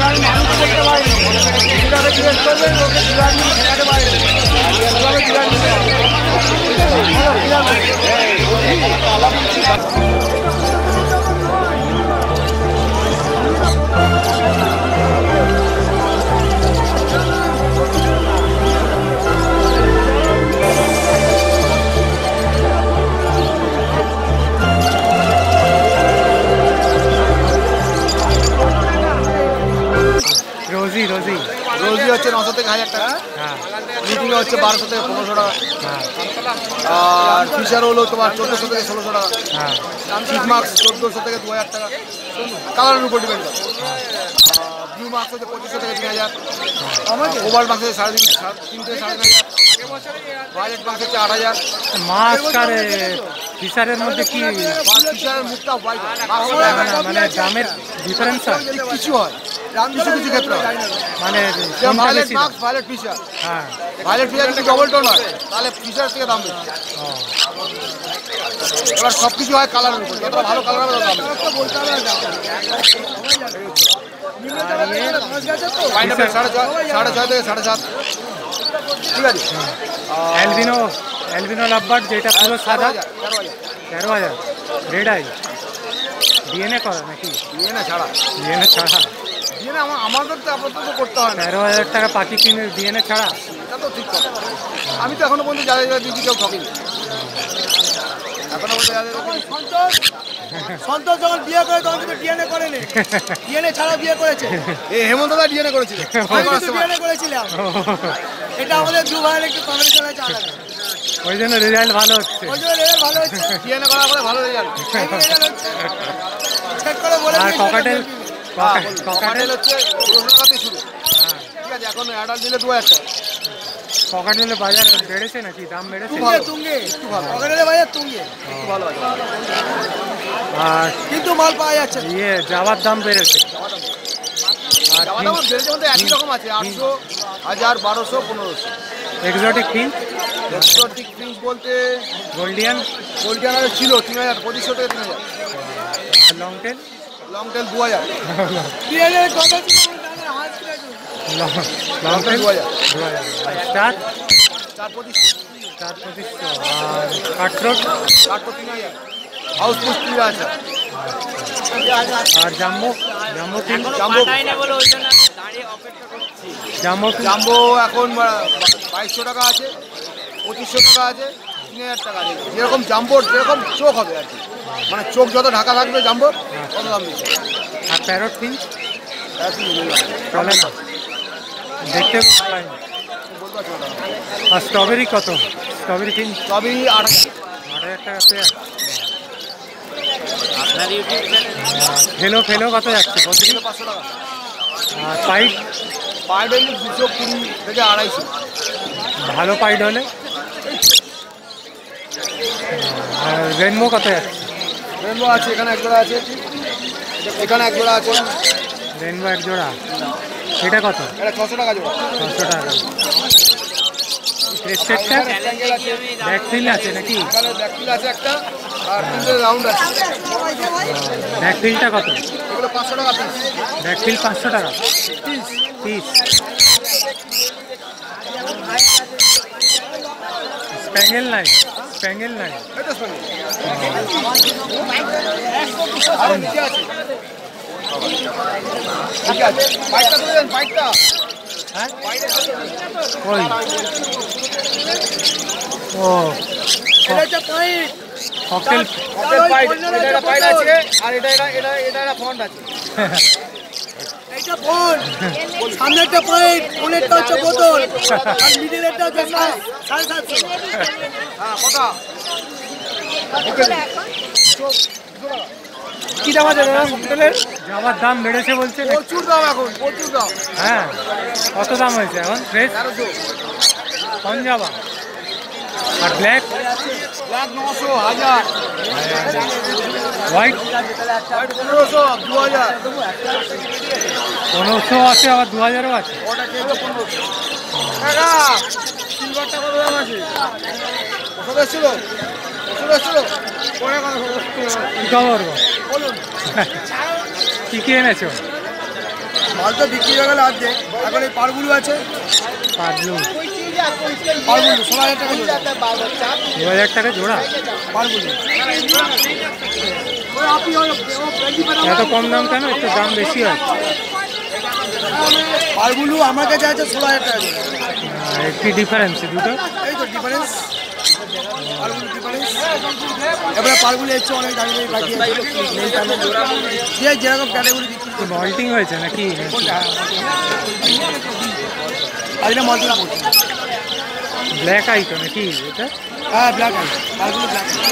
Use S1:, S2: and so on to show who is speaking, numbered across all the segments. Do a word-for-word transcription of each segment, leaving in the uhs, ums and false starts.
S1: रोजी रोजी
S2: रोजी হচ্ছে নশো থেকে হাজার টাকা। হ্যাঁ, মিটিং হচ্ছে বারোশো থেকে পনেরোশো টাকা। হ্যাঁ, আর ফিশার হলো তোমার চোদ্দোশো থেকে ষোলোশো টাকা। হ্যাঁ, চিক মার্কস চোদ্দোশো থেকে দু হাজার টাকা, কালারের উপর ডিপেন্ড করে। ব্লু মার্কস হচ্ছে পঁচিশশো থেকে তিন হাজার, ওভার মার্কস হচ্ছে সাড়ে তিন তিন থেকে সাড়ে তিন হাজার, ভায়োলেট মার্কস হচ্ছে আট হাজার।
S1: মাস্ক আর ফিশারের মধ্যে কি
S2: ফিশারের মুখটা হোয়াইট,
S1: মানে দামের ডিফারেন্স হয়?
S2: কিছু হয়, কিছু কিছু ক্ষেত্রে
S1: মানে
S2: ভায়োলেট মার্কস ভায়োলেট ফিশার। হ্যাঁ, ভায়োলেট ফিশার যদি ডবল টোন হয় তাহলে ফিশার থেকে দাম বেশি। এবার সব কিছু হয় কালারের উপর, যতটা ভালো কালার হবে তত দাম সাড়ে ছয় সাড়ে ছয় থেকে সাড়ে সাত। ঠিক আছে,
S1: অ্যালবিনো অ্যালবিনো লাভবার্ড যেটা পুরো সাদা তেরো হাজার। রেড আই ডিএনএ করা নাকি?
S2: ডিএনএ ছাড়া,
S1: ডিএনএ ছাড়া
S2: ডিএনএ আমাদের তো আপাতত করতে হয় না।
S1: তেরো হাজার টাকা পাখি কিনে ডিএনএ ছাড়া,
S2: এটা তো ঠিক কথা। আমি তো এখনো পর্যন্ত যাদের যাদের দিদি কেউ ঠকিনি এখনো পর্যন্ত যাদের।
S3: সন্তোষ যখন বিয়ে করে তখন কিন্তু ডিএনএ করেনি, ডিএনএ ছাড়া বিয়ে করেছে।
S2: এই হেমন্ত দা ডিএনএ করেছিল,
S3: আমি কিন্তু ডিএনএ করেছিলাম। এটা আমাদের দু ভাইয়ের একটু কম্বিনেশন আছে আলাদা,
S1: ওই জন্য রেজাল্ট ভালো হচ্ছে।
S3: ওই জন্য রেজাল্ট ভালো হচ্ছে,
S2: ডিএনএ করার পরে ভালো রেজাল্ট
S3: চেক করে বলে।
S1: আর ককাটেল
S2: ককাটেল হচ্ছে ষোলোশো টাকা থেকে শুরু। ঠিক আছে, এখন অ্যাডাল্ট দিলে দু হাজার টাকা।
S1: ককাটেলের বাজার বেড়েছে নাকি? দাম বেড়েছে?
S3: তুঙ্গে তুঙ্গে একটু ভালো, ককাটেলের বাজার তুঙ্গে
S2: একটু ভালো আছে।
S1: আর
S3: কিন্তু মাল পাওয়া যাচ্ছে না।
S1: ইয়ে যাওয়ার দাম বেড়েছে। আর
S2: জামাটা আমার বেড়েছে মধ্যে একই রকম আছে, আটশো হাজার বারোশো পনেরোশো।
S1: এক্সোটিক ফিঞ্চ
S2: এক্সোটিক ফিঞ্চ বলতে
S1: গোল্ডিয়ান
S2: গোল্ডিয়ান ছিল তিন হাজার পঁচিশশো থেকে তিন হাজার।
S1: আর লং টেল
S2: লং টেল দু হাজার।
S3: ডিএনএর কথা ছিল হাত ছিল
S1: লং টেল
S2: দু হাজার।
S1: স্টার
S2: চার পঁচিশশো
S1: চার পঁচিশশো। আর কাটরোড
S2: চারশো তিন হাজার। হাউস পুষ্টি আছে।
S1: আর jumbo jumbo finch
S2: jumbo
S1: jumbo
S2: jumbo এখন বাইশশো টাকা আছে, পঁচিশশো টাকা আছে, তিন হাজার টাকা আছে। যেরকম জাম্বোর যেরকম চোখ হবে আর কি, মানে চোখ যত ঢাকা থাকবে জাম্বোর তত দাম বেশি।
S1: আর প্যারট ফিঞ্চ চলে না, দেখতে পাই না। আর স্ট্রবেরি কত? স্ট্রবেরি ফিঞ্চ
S2: সবই আট
S1: আট হাজার টাকা পেয়ার। ফেলো ফেলো কত যাচ্ছে? বদ্রি
S2: পাঁচশো টাকা।
S1: আর পাইট
S2: পার ডে দুশো কুড়ি থেকে আড়াইশো।
S1: ভালো পাইট হলে। আর রেনবো কত যাচ্ছে?
S2: রেনবো আছে, এখানে এক জোড়া আছে, এখানে এক জোড়া আছে।
S1: রেনবো এক জোড়া, এটা কত?
S2: এটা ছশো টাকা জোড়া।
S1: ছশো টাকা। ক্রেস্টেডটা ব্যাকফিল আছে নাকি?
S2: এখানে ব্যাকফিল আছে একটা, আর তিনটে রাউন্ড আছে।
S1: ব্যাকফিলটা কত?
S2: এগুলো পাঁচশো টাকা পিস।
S1: ব্যাকফিল পাঁচশো টাকা
S2: পিস
S1: পিস। স্প্যাঙ্গেল নাই? স্প্যাঙ্গেল নাই?
S2: এটা শুনুন, আরে নিচে আছে, ঠিক আছে। বাইকটা তুলে দেন, বাইকটা।
S1: হ্যাঁ ওই ও
S3: এটা একটা পয়েন্ট,
S1: ককটেল
S2: ককটেল বাইক, এটা একটা বাইক আছে, আর এটা এটা এটা এটা একটা ফন্ট আছে।
S3: এইটা ফোন, সামনে একটা পয়েন্ট, কোনেরটা হচ্ছে বোতল, আর মিডলেরটা হচ্ছে সাড়ে সাতশো।
S2: হ্যাঁ, কটা?
S3: কি দাম আছে দাদা ককটেলের?
S1: জামার দাম বেড়েছে বলছে নাকি?
S2: প্রচুর দাম এখন, প্রচুর দাম।
S1: হ্যাঁ, কত দাম হয়েছে এখন ফ্রেশ?
S2: তেরোশো।
S1: কোন জামা? আর ব্ল্যাক
S2: ব্ল্যাক নশো, হাজার।
S1: হোয়াইট
S2: পনেরোশো, দু হাজার।
S1: পনেরোশো আছে, আবার দু হাজারও আছে।
S2: ওটা কেজি পনেরোশো টাকা। সিলভারটা কত দাম আছে? ওষুধ এসেছিল, ওষুধ এসেছিল। পরে কথা
S1: কি খবর গো?
S2: বলুন।
S1: কি কি এনেছো?
S3: মাল তো বিক্রি হয়ে গেল আর্ধেক। এখন এই পারগুলো আছে,
S1: পারলু
S3: পারগুলো ষোলো হাজার টাকা জোড়া।
S1: দু হাজার টাকা জোড়া।
S3: পারগুলো
S1: এত কম দাম কেন? একটু দাম বেশি হয়।
S3: পারগুলো আমার কাছে আছে ষোলো হাজার টাকা জোড়া।
S1: আর কি ডিফারেন্স দুটো?
S3: এই তো ডিফারেন্স, পারগুলো ডিফারেন্স। এবারে পারগুলো এসছে অনেক দামি দামি বাকি আছে, যে যেরকম ক্যাটাগরি বিক্রি করবে।
S1: মল্টিং হয়েছে নাকি?
S3: আজকে মল্টিং করছে।
S1: ব্ল্যাক আই তো নাকি এটা?
S3: হ্যাঁ ব্ল্যাক আই, পারগুলো ব্ল্যাক আই।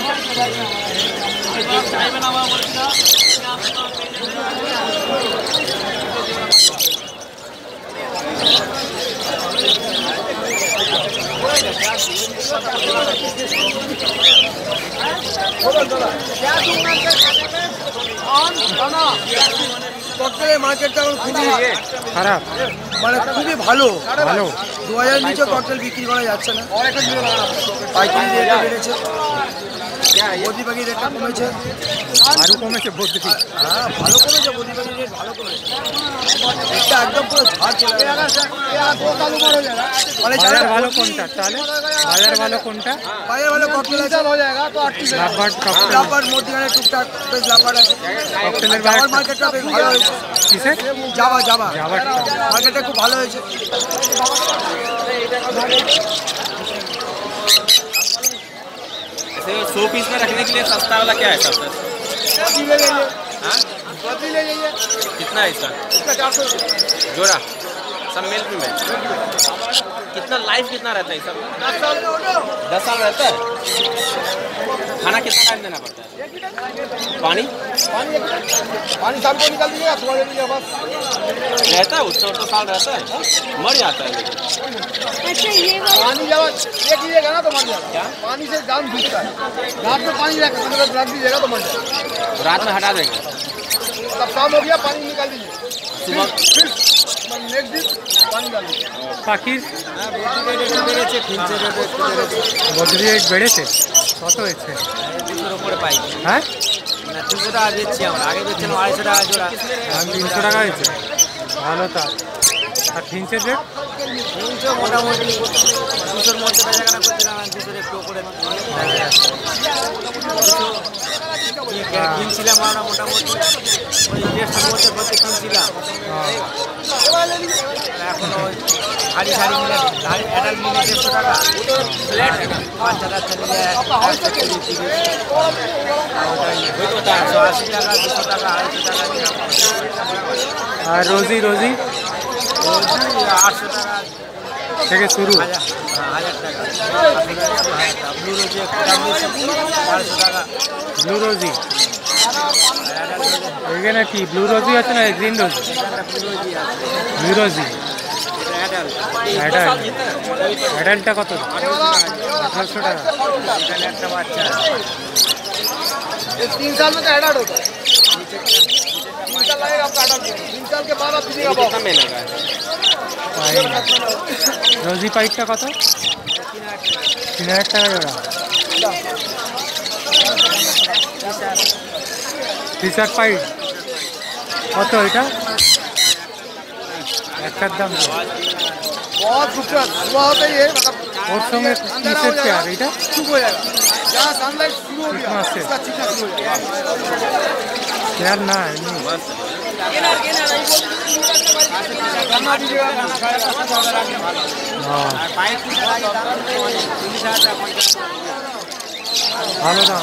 S3: ককটেলের মার্কেটটা এখন খুবই
S1: খারাপ?
S3: মানে খুবই ভালো
S1: ভালো।
S3: দু হাজার নিচে ককটেল বিক্রি করা যাচ্ছে না, পাইকারি রেটটা বেড়েছে, বদ্রি পাখির রেটটা কমেছে।
S1: আরও কমেছে বলতে?
S3: হ্যাঁ ভালো কমেছে, বদ্রি পাখির রেট ভালো কমেছে, রেটটা একদম পুরো ঝাড় চলে গেছে। মানে
S1: বাজার ভালো কোনটা তাহলে? বাজার ভালো কোনটা?
S3: বাজার ভালো ককটেল আছে,
S1: লাভবার্ড, ককটেল।
S3: লাভবার্ড মধ্যখানে টুকটাক বেশ লাভবার্ড আছে।
S1: ককটেলের
S3: জাভার
S1: বাজার
S3: মার্কেটটা বেশ ভালো হয়েছে।
S1: কিসের?
S3: জাভা জাভা
S1: জাভারটা।
S3: মার্কেটটা খুব ভালো হয়েছে।
S4: सौ पीस में रखने के लिए सस्ता वाला क्या है सर? हाँ? कितना है इसका जोड़ा? सब मेल फीमेल। कितना लाइफ कितना रहता है सब? दस साल रहता है। खाना कितना टाइम देना पड़ता है? पानी
S3: पानी शाम को निकाल दीजिएगा, सुबह दे दीजिएगा बस।
S4: रहता है उससे तो साल रहता है, मर जाता है लेकिन।
S5: अच्छा ये वाला
S3: पानी जब ये कीजिएगा ना तो मर जाएगा।
S4: क्या?
S3: पानी से जान घुसता है, रात में पानी रख मतलब रख दीजिएगा तो मर जाएगा।
S4: रात में हटा देंगे,
S3: तब शाम हो गया पानी निकाल दीजिए,
S4: सुबह
S3: फिर नेक्स्ट दिन पानी डाल दीजिए।
S1: পাখির বদ্রি রেট বেড়েছে? কত হয়েছে? হ্যাঁ
S4: দুশো টাকা দিচ্ছি আমরা, আগে দিচ্ছিলাম আড়াইশো টাকা জোড়া।
S1: আমি তিনশো টাকা হয়েছে, ভালো তা। আর ফিন্সের রেট?
S4: তিনশো মোটামুটি দুশোর মধ্যে বেচাকেনা করছিলাম, দুশোর একটু করে কিনছিলাম আমরা মোটামুটি ওই দেড়শোর মধ্যে করতে কিনছিলাম। এখন ওই শাড়ি শাড়ি মিলে অ্যাডাল মিলে দেড়শো টাকা, বাচ্চা কাচ্চা মিলে একশো কুড়ি তিরিশ, একশো আশি টাকা, দুশো টাকা, আড়াইশো টাকা কিরকম।
S1: আর রোজি রোজি
S4: আটশো টাকা
S1: থেকে শুরু?
S4: হাজার হাজার টাকা। ব্লু রোজি একটু দাম বেশি, বারোশো টাকা।
S1: ব্লু রোজি এখানে কি ব্লু রোজি আছে না green rosy? Blue rosy adult, অ্যাডাল্টটা কত? আঠারোশো টাকা।
S4: একটা বাচ্চা
S3: ये तीन साल में तो एडल्ट होता है, तीन साल लगेगा आपका एडल्ट, तीन साल के बाद आप दीजिएगा बॉक्स।
S4: कितना महीने का है?
S1: রোজি পাইপটা কত? তিন হাজার টাকা জোড়া। ফিশার পাইপ কত এটা? একটার দাম কত?
S3: बहुत खूबसूरत सुबह होता ही है, मतलब
S1: ওর সঙ্গে
S3: अंधेरा
S1: কিসের
S3: हो जाएगा,
S1: পেয়ার এটা?
S3: चुप हो जाएगा, जहाँ सनलाइट शुरू हो गया
S1: कितना से?
S3: उसका चीखना शुरू हो जाएगा।
S1: পেয়ার না এমনি?
S3: खाना दीजिएगा, खाना खाएगा।
S1: হ্যাঁ,
S4: पाइप की दाम चल्लिस हजार
S1: ভালো দাম।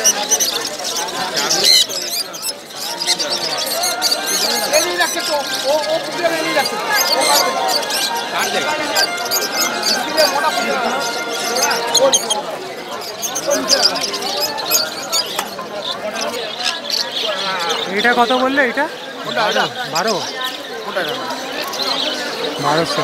S3: ये नहीं रख सकते, वो वो पुतले में नहीं रख सकते, वो काट देगा।
S4: काट देगा।
S3: इसके लिए मोटा पुतला है। वो- वो नीचे रखो।
S1: এটা কত বললে? এটা
S3: কোনটা? এটা?
S1: বারো
S3: কোনটা এটা?
S1: বারোশো।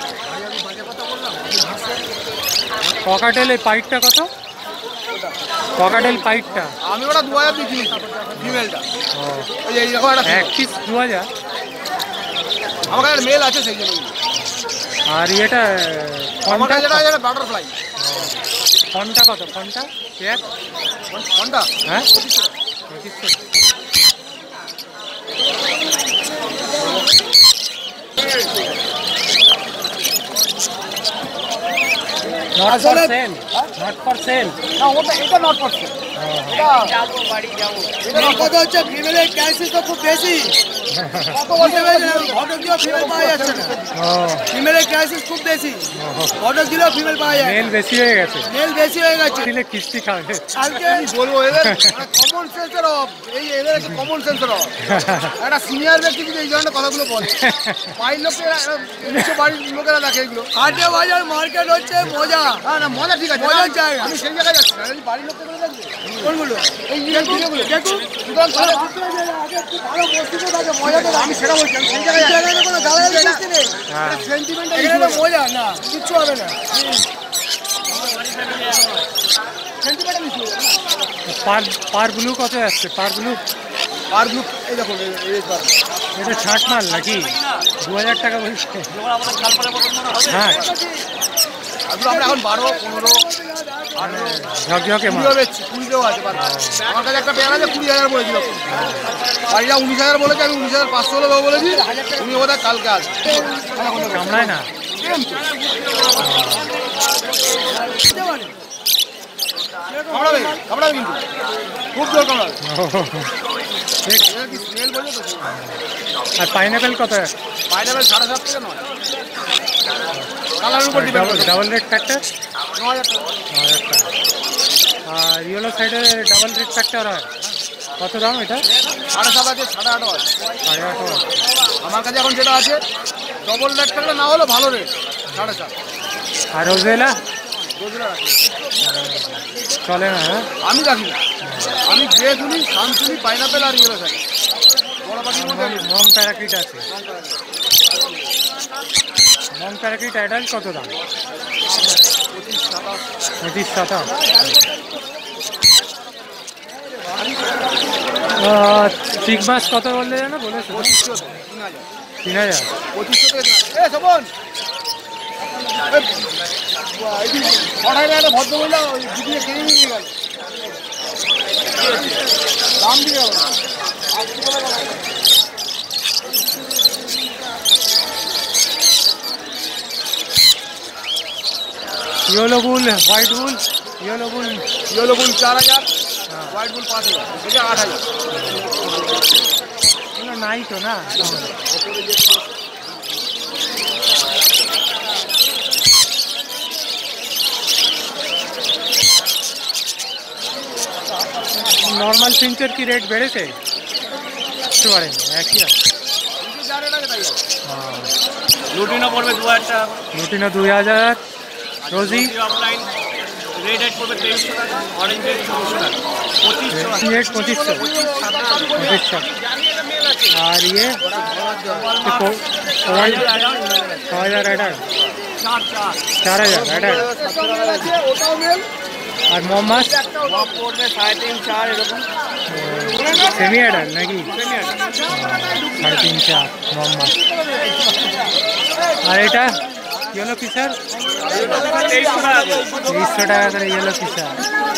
S1: ককাটেল এই পাইপটা কত? ককাটেল পাইপটা
S3: আমি ওটা দু হাজার বিক্রি ফিমেলটা,
S1: ও
S3: ওই যে দেখো একটা
S1: এক পিস দু হাজার।
S3: আমার কাছে মেল আছে সেই জন্য।
S1: আর এটা
S3: আমার
S1: ফোনটা
S3: কাছে যেটা আছে এটা বাটারফ্লাই।
S1: ফোনটা কত? ফোনটা পেয়ার?
S3: কোনটা?
S1: হ্যাঁ পঁচিশশো। নট ফর
S3: আসলে-
S1: সেল, নট ফর সেল।
S2: না ওটা এটা নট করছে
S3: এবার কথা হচ্ছে ফিমেলের ক্রাইসিস তো খুব বেশি। ঘটক দিয়েও ফিমেল পাওয়া যাচ্ছে না।
S1: ও
S3: ফিমেলের ক্রাইসিস খুব বেশি। ঘটক দিলেও ফিমেল পাওয়া যায়
S1: মেল বেশি হয়ে গেছে,
S3: মেল বেশি হয়ে গেছে।
S1: দিলে কিস্তি খাবে।
S3: কালকে
S2: কি বলবো এদের কমন সেন্সের অফ, এই এদের একটা কমন সেন্সের অফ। একটা সিনিয়র ব্যক্তি যদি এই ধরনের কথাগুলো বলে, বাড়ির লোকেরা নিচে বাড়ির লোকেরা দেখে এগুলো।
S3: হাটে বাজার মার্কেট হচ্ছে মজা।
S2: না না মজা ঠিক আছে,
S3: মজার
S2: না,
S3: জায়গা।
S2: আমি সেই জায়গায় যাচ্ছি না, এই বাড়ির লোকেরা দেখবে
S3: কোনগুলো?
S2: এই জিনিসগুলো
S3: দেখুন
S2: সুতরাং তাহলে
S3: আগে একটু ভালো মসজিদে থাকে, মজাতে থাকে।
S2: আমি সেটা বলছি, আমি সেই জায়গায় যাচ্ছি।
S3: এখানে কোনো গালাগালি কিস্তি নেই।
S1: হ্যাঁ,
S2: সেন্টিমেন্টাল
S3: এখানে তো মজা না, কিচ্ছু হবে না।
S2: Sentimental issue.
S1: Par parblue কত আসছে? পার ব্লু
S2: আর গ্রুপ এই দেখুন এই এই পার
S1: এটা ছাট মাল নাকি? দু হাজার টাকা বলছে। হ্যাঁ,
S2: আগুলো আমরা এখন বারো পনেরো
S1: ঝকঝকে মাল।
S2: কুড়িও বেচছি, কুড়িতেও আছে পার। আমার কাছে একটা পেয়ার আছে কুড়ি হাজার বলেছিল, বাড়িটা উনিশ হাজার বলেছে, আমি উনিশ হাজার পাঁচশো হলে দেবো বলেছি, উনি বোধ হয় কালকে আসবে।
S1: কামড়ায় না?
S2: কামড়াবে কামড়াবে কিন্তু খুব জোর কামড়াবে।
S1: ঠিক।
S2: এর কি স্মেল বলছে তো,
S1: আর পাইনাপেল কত?
S2: পাইনাপেল সাড়ে সাত থেকে নয়, কালারের উপর ডিপেন্ড
S1: ডাবল
S2: করছে।
S1: ডাবল রেড ফ্যাক্টর
S2: ন হাজার টাকা
S1: হাজার টাকা। আর ইয়েলো সাইডে ডাবল রেড ফ্যাক্টর হয় কত দাম এটা?
S2: সাড়ে সাত আছে, সাড়ে আটও আছে।
S1: সাড়ে আট হাজার।
S2: আমার কাছে এখন যেটা আছে ডবল রেট থাকলে না হলো ভালো রেট, সাড়ে সাত।
S1: আর রোজেলা
S2: রোজরা রাখি,
S1: চলে না? হ্যাঁ,
S2: আমি রাখি না, আমি গ্রে তুলি, সান তুলি, পাইনাপেল আর ইয়েলো থাকি। বড় পাখির মধ্যে
S1: মম প্যারাকিট আছে। মম প্যারাকিট অ্যাডাল্ট কত দাম? পঁচিশ সাতাশ। চিক মাছ কত বললে জানো? বলেছো
S2: পঁচিশশো তিন হাজার
S1: তিন হাজার।
S2: পঁচিশশো থেকে তিন হাজার। এ শোভন ছটায় একটা ভদ্রমহিলা দিদিকে কিনে নিয়ে গেল, দাম দিয়ে গেল না।
S1: Yellow bull, white bull, yellow bull
S2: yellow bull চার হাজার, হোয়াইট বুল পাঁচ হাজার, এটা আট হাজার।
S1: এগুলো নাই তো না? নর্মাল ফিঞ্চের কি রেট বেড়েছে? একটু বাড়েনি, একই আছে।
S2: কিন্তু যা রেট আছে তাই আছে।
S4: लुटिनो पड़বে দু হাজার টাকা,
S1: লুটিনো দুই হাজার। রোজি
S4: অফলাইন রেড রেট পড়বে তেইশশো টাকা, অরেঞ্জ রেট চব্বিশশো টাকা, পঁচিশশো টাকা।
S1: রেট পঁচিশশো পঁচিশশো। আর ইয়ে ছ হাজার অ্যাডার,
S4: চার চার
S1: চার হাজার অ্যাডার।
S2: সাতশো টাকা আছে, ওটাও মেল।
S1: আর মোহাম্মদ
S4: মপ পড়বে সাড়ে তিন চার এরকম।
S1: সেমি অ্যাডার নাকি? সাড়ে তিন চার মোহাম্মদ। আর এটা ইয়েলো ফিশার
S4: তেইশশো টাকা করে।
S1: তেইশশো টাকা করে ইয়েলো ফিশার।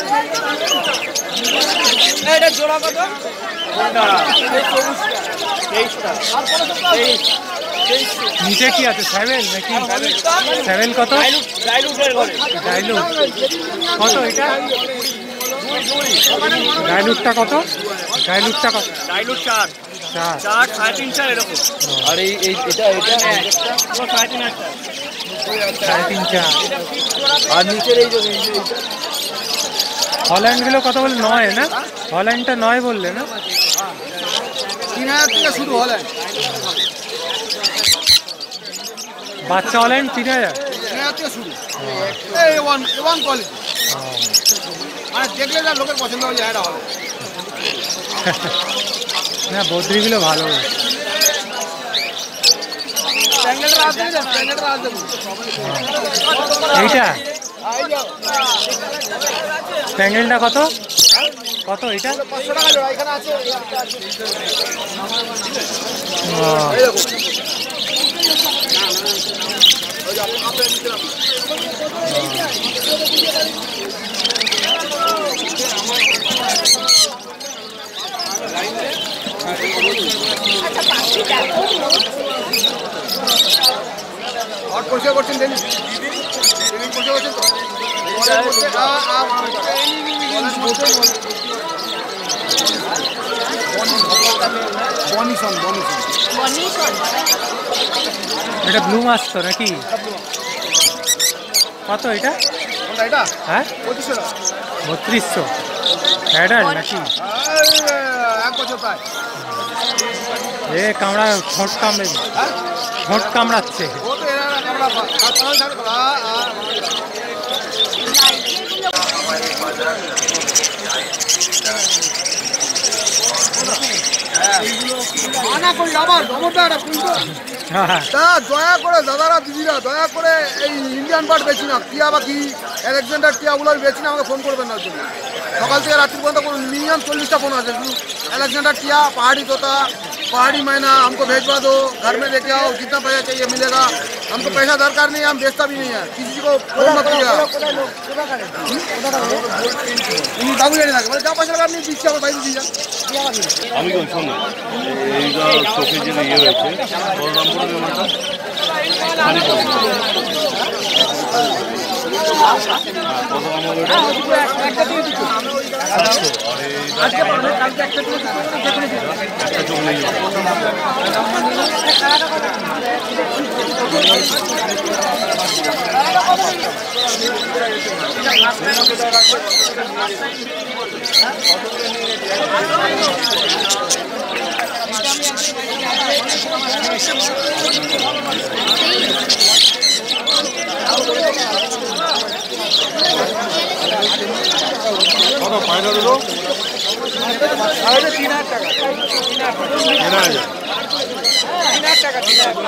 S4: এটা জোড়া কত? কোনটা? তেইশশো টাকা। তেইশ তেইশশো।
S1: নিচে কি আছে? সেভেন নাকি? সেভেন কত?
S4: ডাইলুটের ঘরে।
S1: ডাইলুট কত এটা? ডাইলুটটা কত? ডাইলুটটা কত?
S4: ডাইলুট চার
S1: চার।
S4: চার সাড়ে তিন চার এরকম।
S2: আর এই এই এটা এটা
S4: পুরো সাড়ে তিন হাজার টাকা।
S1: সাড়ে তিন চার।
S2: আর নিচের এই যে
S1: হল্যান্ডগুলো কত বললে? নয় না? হল্যান্ডটা নয় বললে না?
S2: তিন হাজার থেকে শুরু হলেন,
S1: বাচ্চা হল্যান্ড তিন হাজার।
S2: তিন হাজার থেকে শুরু। এই ওয়ান ওয়ান কোয়ালিটি, মানে দেখলে যা লোকের পছন্দ হয়ে যায় এটা হবে।
S1: না, বদ্রিগুলো ভালো।
S2: প্যান্ডেলটা আসবে না, প্যান্ডেলটা আসবে না।
S1: এইটা
S2: এই যে
S1: প্যাঙ্গেলটা কত? কত এটা?
S2: পাঁচশো টাকা জোড়া এখানে আছে,
S1: ও,
S2: এই দেখুন। হট পরিষ্কার করছেন ডেলি ডেলি পরিষ্কার করছেন তো বনিসন বনিসন
S1: এটা ব্লু মাছ তো নাকি? কত এটা?
S2: কোনটা এটা?
S1: হ্যাঁ
S2: পঁচিশশো টাকা
S1: বত্রিশশো অ্যাডাল্ট নাকি?
S2: এক বছর প্রায়
S1: এ কামড়া ঠোঁট কামড়ে ঠোঁট কামড়াচ্ছে।
S2: ও তো এরা আমরা মানা করি আবার খবরদার তা দয়া করে দাদারা দিদিরা দয়া করে এই ইন্ডিয়ান বার্ড বেছি না, টিয়া পাখি অ্যালেকজান্ডার টিয়াগুলো বেছি না, আমাকে ফোন করবেন না জন্য। সকাল থেকে রাত্রি পর্যন্ত মিনিমাম চল্লিশটা फोन আছে শুধু अलेक्जेंडर टिया पहाड़ी तोता पहाड़ी मैना हमको भेजवा दो, घर में लेके आओ, जितना पैसा चाहिए मिलेगा, हमको पैसा दरकार नहीं है, हम बेचता भी नहीं है, किसी को फोन मत कीजिएगा। बाबू लेने लगे जा पैसा लगा नहीं दीजिए भाई दीजिए
S6: আমি কোন শোন এইটা চোখে যে ইয়ে হয়েছে বলরামপুরের বিমানটা পানি পড়ে কত আমার একটা দিয়ে দিচ্ছি আরে কালকে একটা দিয়ে একটা চোখ নেই কত ফায়দা দিল
S2: তিন হাজার টাকা
S6: তিন হাজার
S2: তিন হাজার টাকা তিন হাজার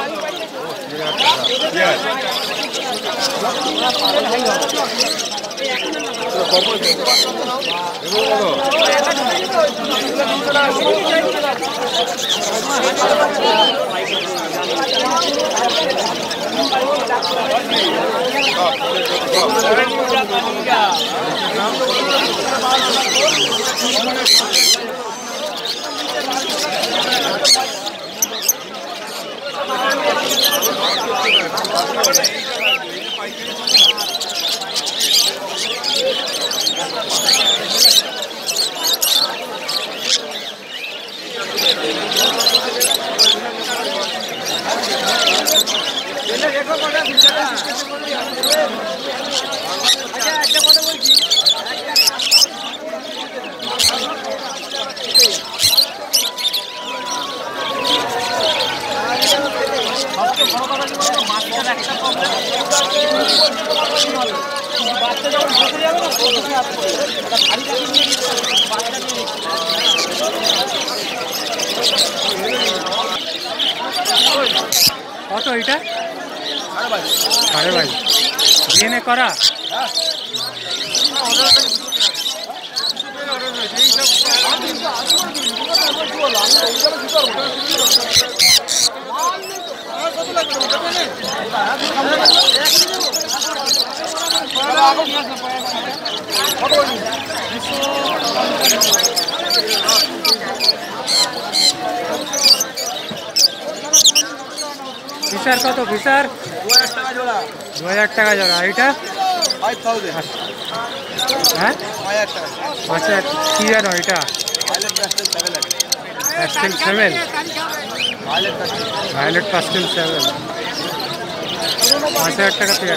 S1: কত এটা? সাড়ে বাইশ ডিএনএ করা ফিসার কত? ফিসার দু হাজার টাকা জোড়া। এটা
S2: ফাইভ থাউজেন্ড
S1: হ্যাঁ
S2: হাজার টাকা
S1: আচ্ছা কি জানো এটা? Pastel seven violet pastel seven পাঁচ হাজার টাকা পেয়ার।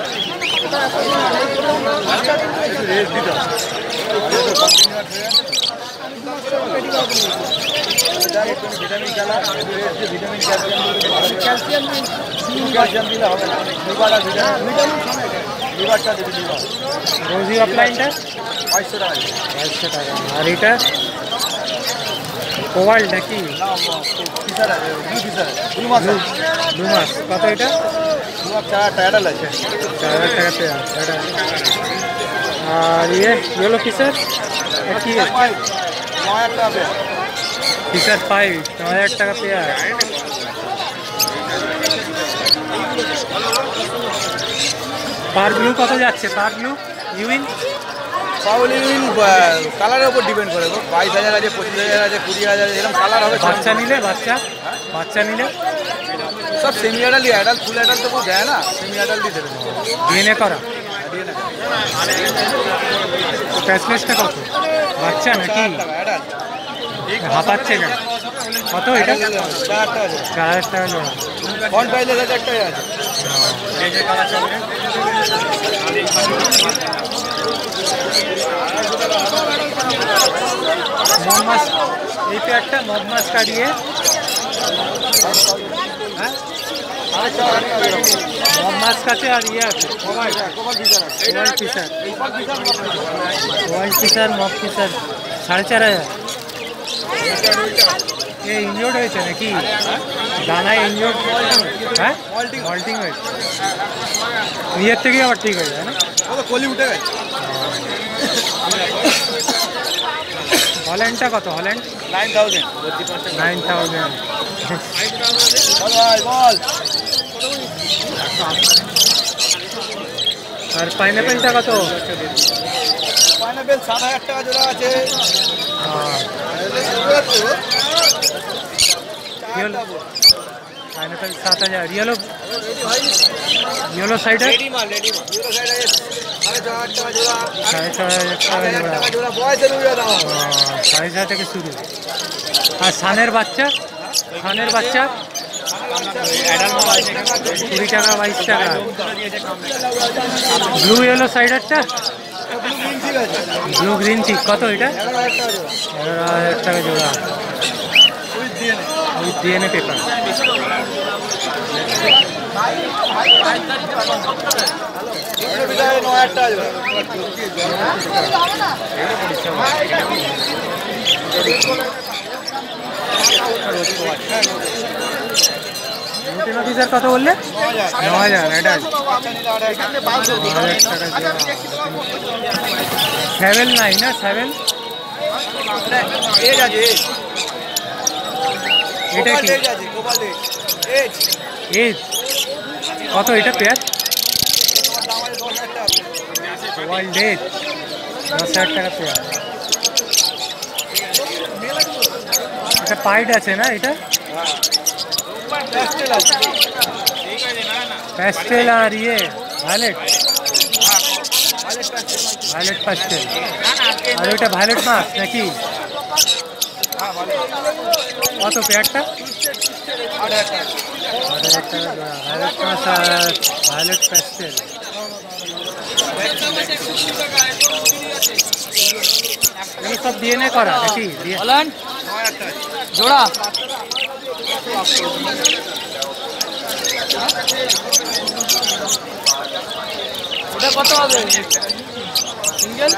S1: রোজি অফলাইনটা
S2: বাইশশো টাকা
S1: বাইশশো টাকা। আর এটা কোয়াল্ড নাকি?
S2: ফিসার আছে ফিসার দু মাস
S1: দু মাস। কত এটা?
S2: দু মাস চার টায়ার আছে
S1: চার হাজার টাকা পেয়ার এটা। আর ইয়ে ইয়েলো ফিসার কি?
S2: ন হাজার টাকা পেয়ার
S1: ফিসার ফাইভ ন হাজার টাকা পেয়ার। পার ব্লু কত যাচ্ছে? পার ব্লু ইউইন
S2: পাউলিন কালারের উপর ডিপেন্ড করে গো, বাইশ হাজার আছে, পঁচিশ হাজার আছে, কুড়ি হাজার এরকম কালার হবে।
S1: বাচ্চা নিলে বাচ্চা বাচ্চা নিলে
S2: সব সব semi adult adult full adult তো দেয় না, সেমি অ্যাডাল্টই দেবে।
S1: ডিএনএ করা প্যাসলেসটা কত? বাচ্চা নাকি হাঁপাচ্ছে কেন? কত এটা? চার হাজার টাকা জোড়া।
S2: ফন্ট পাইলে একটাই আছে।
S1: মদমাস এই তো একটা মদমাস কাটিয়ে হ্যাঁ মদমাস কাছে আর ইয়ে আছে ওয়াইল্ড ফিশার ওয়াইল্ড ফিশার মদ ফিশার সাড়ে চার হাজার। এ ইনজোর্ড হয়েছে নাকি? দানায় ইনজোর্ড হ্যাঁ মল্টিং হয়েছে নিজের থেকেই আবার ঠিক হয়ে যায় না?
S2: কলি উঠে গেছে।
S1: হল্যান্ডটা কত? Holland
S2: nine thousand
S1: nine thousand
S2: বল।
S1: আর পাইনাপেলটা কত?
S2: পাইনাপেল সাত হাজার টাকা জোড়া আছে।
S1: পাইনাপেল সাত হাজার। ইয়েলো ইয়েলো সাইডার সাড়ে ছ হাজার টাকা জোড়া। সাড়ে ছয় থেকে শুরু। আর সানের বাচ্চা সানের বাচ্চা কুড়ি টাকা বাইশ টাকা। ব্লু ইয়েলো সাইডারটা ব্লু গ্রিন চিক কত এটা? এগারো হাজার টাকা জোড়া উইথ ডিএনএ পেপার। স্যার কত বললে? ন হাজার এটা সেভেন নাই না? সেভেন এটা কি এজ কত এটা পেয়ার? ওয়াইল্ড এজ দশ হাজার টাকা পেয়ার। এটা পাইড আছে না? এটা প্যাস্টেল আর ইয়ে ভায়োলেট ভায়োলেট প্যাস্টেল। আর ওইটা ভায়োলেট মাছ নাকি? কত পেয়ারটা? আট হাজার টাকা জোড়া ভায়োলেট মাছ আর ভায়োলেট প্যাস্টেল। এগুলো সব ডিএনএ করা নাকি?
S3: জোড়া ওটা কত হবে? সিঙ্গেল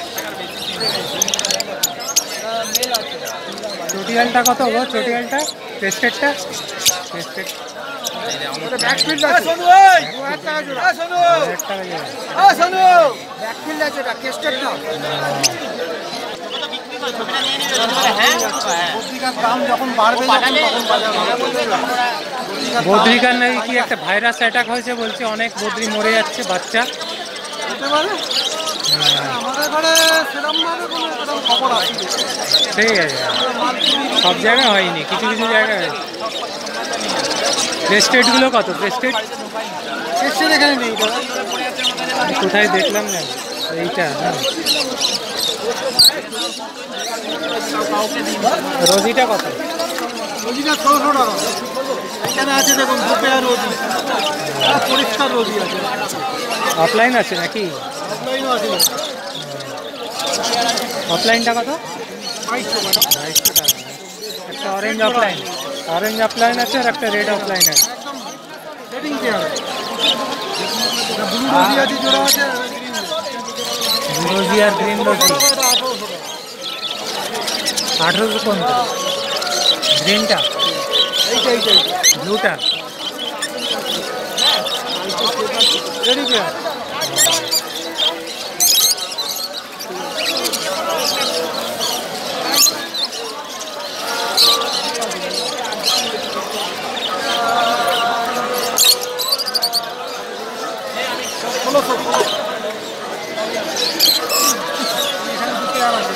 S1: চটিয়ালটা কত গো? চটিয়ালটা টেস্টেডটা টেস্টেড
S3: ব্যাকফিল্ড আছে সোনু ওই দু হাজার টাকা জোড়া। সোনু
S1: এক টাকা জোড়া।
S3: ও সোনু ব্যাকফিল্ড আছে এটা টেস্টেড না। দাম যখন বাড়বে তখন বাজার
S1: বদ্রিকার নাকি কি একটা ভাইরাস অ্যাটাক হয়েছে বলছে, অনেক বদ্রি মরে যাচ্ছে বাচ্চা।
S3: আমাদের ঘরে সেরকমভাবে কোনো এরকম খবর আসেনি।
S1: ঠিক আছে, সব জায়গায় হয়নি, কিছু কিছু জায়গায় হয়েছে। প্রেস্টেডগুলো কত? প্রেস্টেড
S3: টেস্টেড এখানে নেই দাদা।
S1: কোথায় দেখলাম না এইটা। হ্যাঁ রোজিটা কত?
S3: রোজিটা ষোলোশো টাকা। এখানে আছে দেখুন দুপেয়া রোজি, পরিষ্কার রোজি আছে।
S1: অফলাইন আছে নাকি?
S3: অফলাইনও আছে।
S1: অফলাইনটা কত?
S3: বাইশশো টাকা।
S1: বাইশশো টাকা। একটা অরেঞ্জ অফলাইন অরেঞ্জ অফলাইন আছে আর একটা রেড অফলাইন আছে।
S3: সেটিং চেয়ার ব্লু রোজি আছে, জোড়া আছে
S1: রোজি আর গ্রিন রোজি। আঠেরোশো কোনটা? গ্রিনটা?
S3: এইটা এইটা
S1: ব্লুটা?
S3: Ready pair. ষোলোশো এখানে দুটো আর আছে।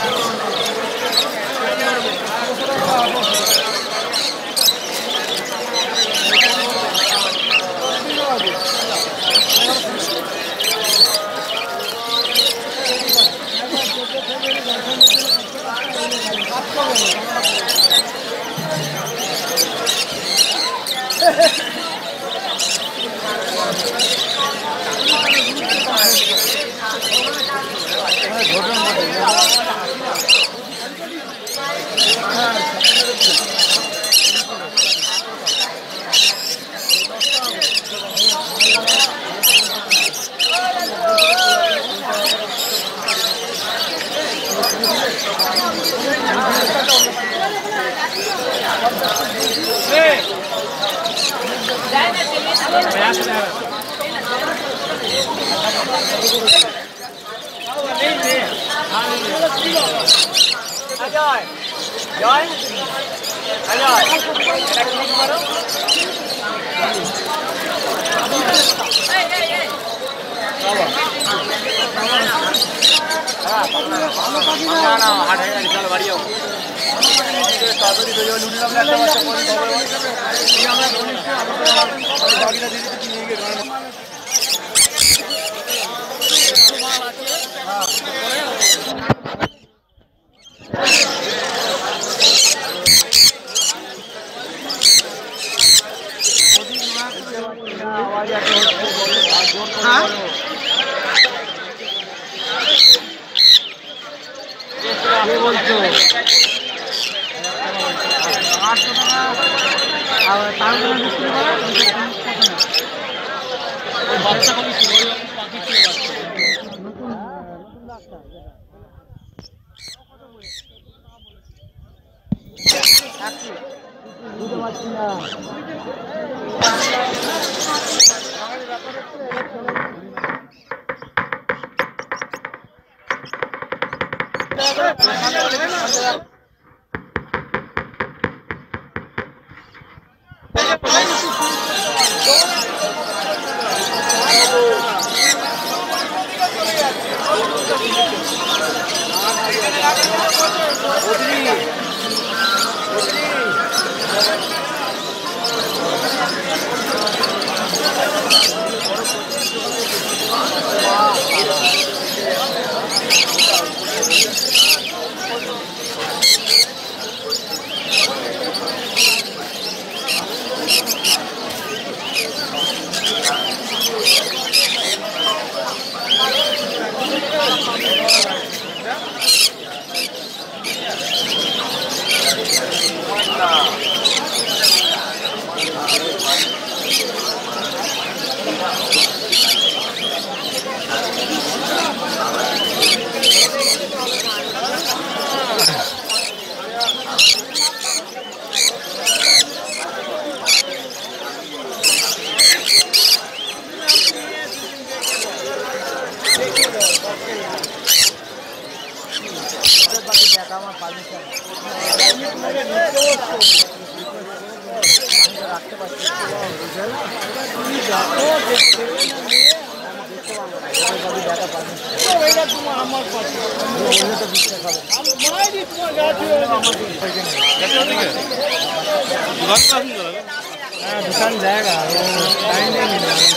S1: दुकान जाएगा टाइम नहीं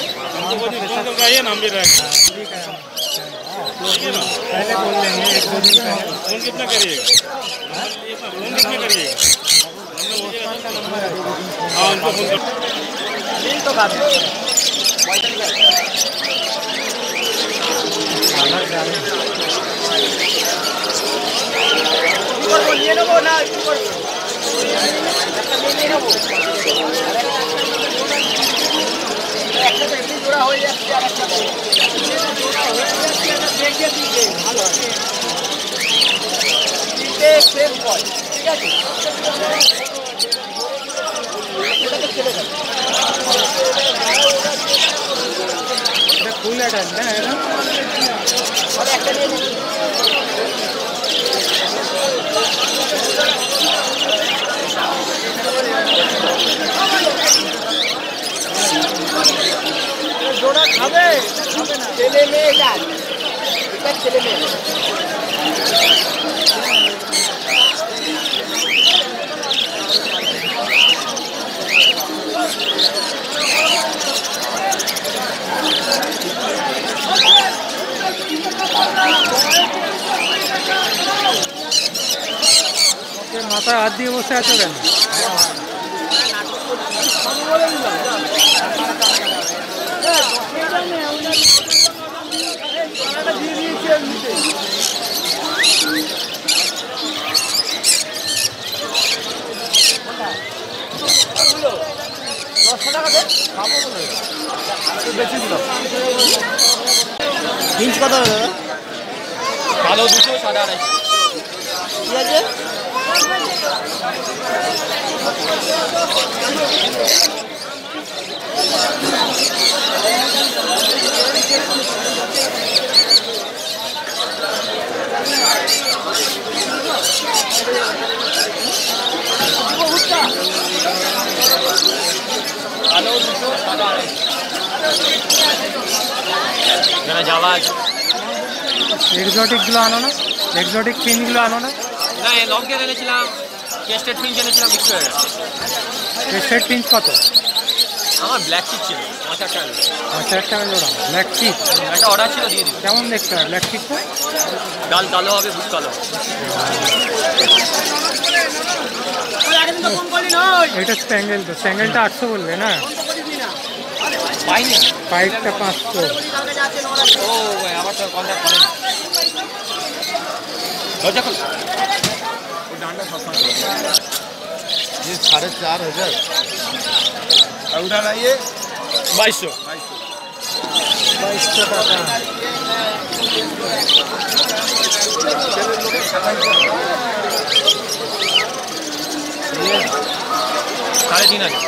S1: मिलेगा
S6: ये नाम भी रहेगा
S1: पहले बोल देंगे एक दो दिन पहले।
S6: फोन कितना करिएगा फोन कितना करिएगा हाँ उनको फोन कर
S3: तो बात है নিয়ে নেবো না একটু করবো নিয়ে নেবো একটা এমনি জোড়া হয়ে যাচ্ছে আর একটা জোড়া হয়ে যাচ্ছে একটা দেখিয়ে দিতে ভালো আছে তিনটে সেম পয় ঠিক আছে ওটাকে ছেড়ে দেবে
S1: এটা ফুল অ্যাটাচ না এটা
S3: আর একটা নিয়ে নিন জোড়া খাবে খাবে না ছেলে মেয়ে যাক এটা ছেলে মেয়ে
S1: মাথায় হাত দিয়ে বসে আছো কেন?
S3: দিয়ে দিয়েছি ইঞ্চ কত হবে দাদা?
S4: কালো দুশো সাদা আড়াইশো।
S3: ঠিক আছে।
S4: কালো দুশো সাদা আড়াইশো। এখানে জাভা আছে।
S1: এক্সোটিকগুলো আনো না, এক্সোটিক ফিনগুলো আনো না।
S4: না এই লং গের এনেছিলাম, টেস্টেড ফিন এনেছিলাম, বিক্রি হয়ে গেছে।
S1: টেস্টেড ফিন কত?
S4: আমার ব্ল্যাক চিপ ছিল পাঁচ হাজার টাকা।
S1: পাঁচ হাজার টাকা জোড়া ব্ল্যাক চিপ।
S4: একটা অর্ডার ছিল, দিয়ে দিন।
S1: কেমন দেখতে হয় ব্ল্যাক চিপটা?
S4: ডাল কালো হবে, বুক কালো।
S1: এটা স্প্যাঙ্গেল, তো স্প্যাঙ্গেলটা আটশো বলবে না?
S4: পাইনি।
S1: পাইপটা পাঁচশো।
S4: ও আবার তো কন্ট্যাক্ট করেন। দরজা খোল।
S2: ये साढ़े चार हजार उठा लाइए
S4: বাইশশো।
S1: বাইশশো টাকা।
S4: সাড়ে তিন হাজার।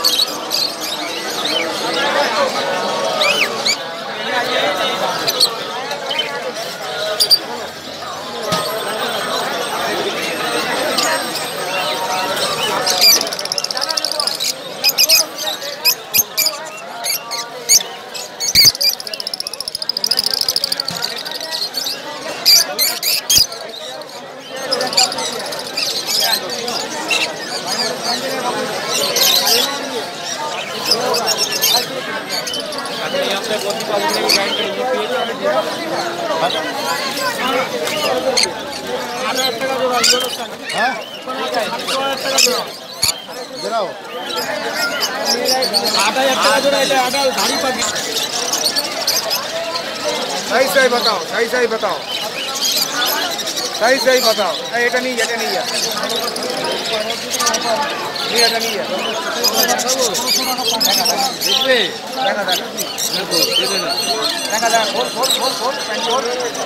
S2: सही सही बताओ, सही सही बताओ, सही सही बताओ। नहीं এটা नहीं এটা नहीं है, नहीं এটা नहीं है।
S4: দেখবে
S2: দেখা দেখা দেখা দেখা খোল খোল খোল খোল খোল।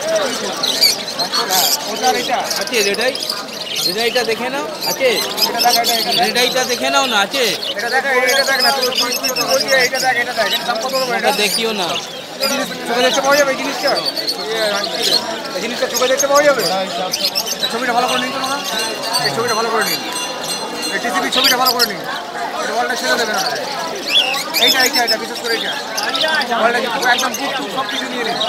S2: ওটার এটা
S4: আছে রেডাই। রেডাইটা দেখে নাও, আছে
S2: এটা দেখা এটা এটা
S4: রেডাইটা দেখে নাও না, আছে
S2: এটা দেখা এটা দেখ না তুই তুই তুই বলছি এটা দেখ এটা দেখ এটা দাম কত হবে এটা
S4: ওটা দেখিও না।
S2: এই জিনিস চোখে দেখতে পাওয়া যাবে এই জিনিসটা, এই জিনিসটা চোখে দেখতে পাওয়া যাবে। এই ছবিটা ভালো করে নিন তো না, এই ছবিটা ভালো করে নিন, এই টিসিবি ছবিটা ভালো করে নিন, এটা ওয়ালটা ছেড়ে দেবেন না। এইটা এইটা এটা বিশেষ করে এইটা ওয়ালটা পুরো একদম বুট সব কিছু নিয়ে নিন।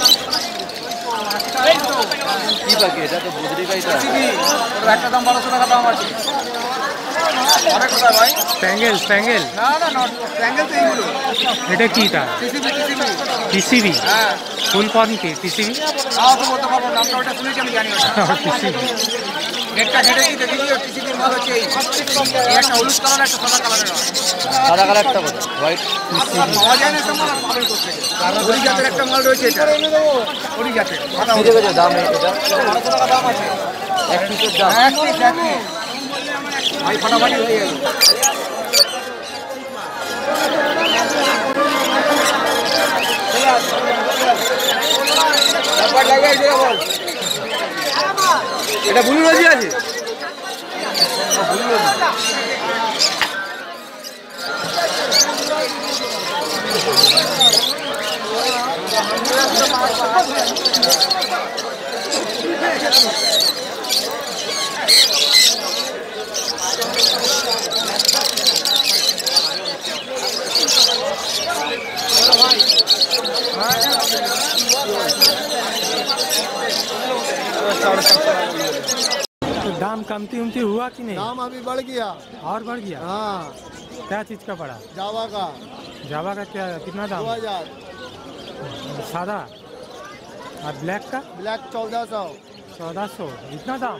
S4: কি বাকি এটা তো বুঝলি গাইটা।
S2: টিসিবি ওর একটা দাম বারোশো টাকা দাম আছে। অনেক কোথায় ভাই?
S1: Spangle, spangle.
S2: না না নট ট্রায়াঙ্গেল তো এইগুলো
S1: এটা কি তা?
S2: TCB TCB
S1: TCB.
S2: হ্যাঁ
S1: ফুল ফর্ম কি টিসিবি?
S2: তাও তো বলতে পারবো না, আমরা ওটা শুনেছি, আমি জানি ওটা।
S1: টিসিবি।
S2: নেটটা ঘেটেছি দেখেছি টিসিবির মাল হচ্ছে এই এই একটা হলুদ কালার একটা সাদা কালারের হয়।
S4: সাদা কালারটা কত? হোয়াইট।
S2: পাওয়া যায় না এসব মাল, আর পাবেন কোথায়? হরি জাতের একটা মাল রয়েছে এটা, হরি জাতের সাদা
S4: কি
S2: হলুদ।
S4: দেবে দাম এটা?
S2: বারোশো টাকা দাম আছে।
S4: এক পিসের দাম।
S2: এক পিস এক পিস ভাই ফাটাফাটি হয়ে গেল। এটা বুলু রোজি আছে, বুলু রোজি।
S1: तो दाम कमती उमती हुआ कि नहीं?
S3: दाम अभी बढ़ गया।
S1: और बढ़ गया?
S3: हाँ
S1: क्या चीज़ का पड़ा?
S3: जावा का
S1: जावा का क्या कितना दाम?
S3: दो हजार,
S1: सादा और ब्लैक का
S3: ब्लैक चौदह सौ।
S1: चौदह सौ। इतना दाम?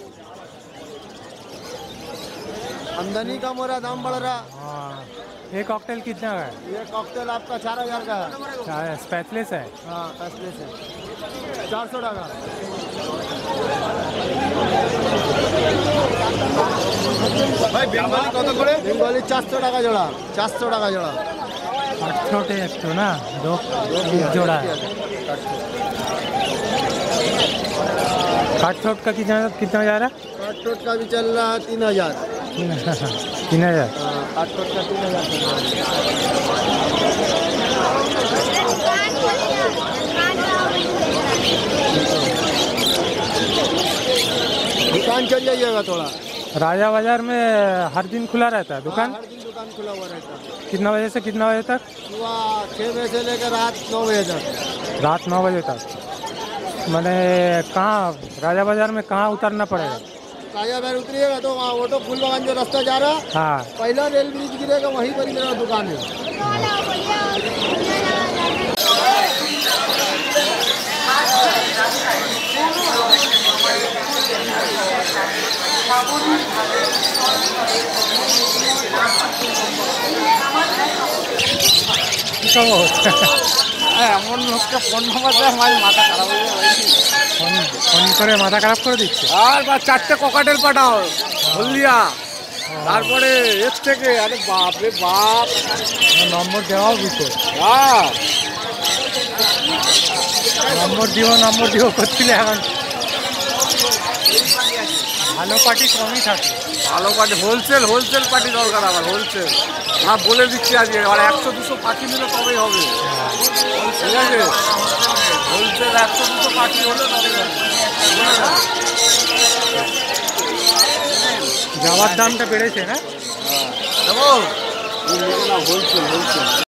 S3: आमदनी का मोरा दाम बढ़ रहा।
S1: हाँ। ये कॉकटेल कितना का है?
S3: ये कॉकटेल आपका चार हजार का है।
S1: क्या है? स्पैचलेस है?
S3: हाँ फैसले से चार सौ टका।
S2: ভাই বেঙ্গলি কত করে? বেঙ্গলি চারশো টাকা জোড়া, চারশো টাকা জোড়া।
S1: आठ छोटे एक तो ना दो एक जोड़ा है। काट छोट का कितना कितना जा रहा है?
S2: काट टोट का भी चल रहा है तीन हजार।
S1: तीन हजार
S2: काट टोट का तीन हजार। दुकान चल जाइएगा थोड़ा।
S1: राजा बाजार में हर दिन खुला रहता है दुकान?
S2: हर दिन दुकान खुला हुआ रहता है।
S1: कितना बजे से कितना बजे तक?
S2: सुबह छः बजे से लेकर रात नौ बजे तक।
S1: रात नौ बजे तक। मैंने कहाँ राजा बाजार में कहाँ उतरना पड़ेगा?
S2: राजा बाजार उतरिएगा तो वहाँ ऑटो फूल बागान जो रास्ता जा रहा है,
S1: हाँ
S2: पहला रेल ब्रिज गिरेगा वहीं पर ही मेरा दुकान है।
S3: এমন লোককে ফোন নাম্বার দেয় আমার মাথা খারাপ হয়ে যায়।
S1: ফোন ফোন করে মাথা খারাপ করে দিচ্ছে।
S2: আর বা চারটে ককাটেল পাঠাও হলদিয়া, তারপরে এর থেকে আরে বাপ রে বাপ।
S1: নম্বর দেওয়াও দিচ্ছে,
S2: হ্যাঁ
S1: নম্বর দিও নম্বর দিও করছিলে। এখন ভালো পার্টি কমই থাকে।
S2: ভালো পার্টি হোলসেল হোলসেল পার্টি দরকার আমার, হোলসেল। হ্যাঁ বলে দিচ্ছি আজকে আর একশো দুশো পার্টি নিলে তবেই হবে, ঠিক আছে? হোলসেল একশো দুশো পার্টি হলে তবে হবে।
S1: যাওয়ার দামটা বেড়েছে না?
S2: Wholesale wholesale